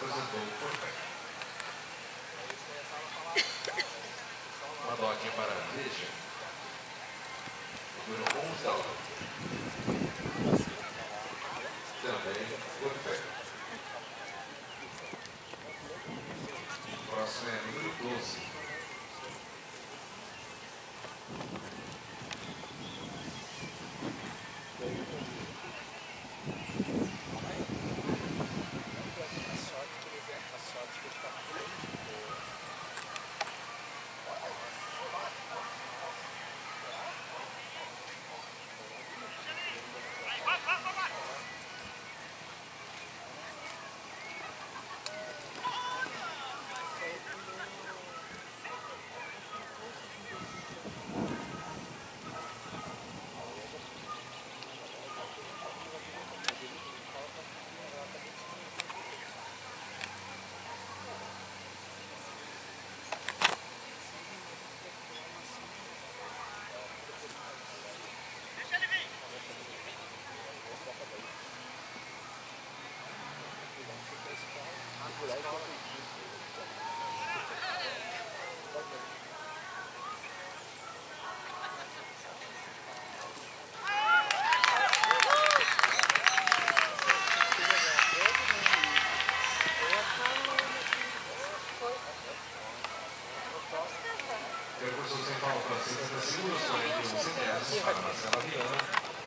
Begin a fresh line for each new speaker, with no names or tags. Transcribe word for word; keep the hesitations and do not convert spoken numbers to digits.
apresentou o forfait. Uma doquinha para a Veja. Número onze da hora. Também forfait. Próximo é número doze. Percurso sem falta, sessenta segundos, quarenta e um centésimos para Marcela Viana.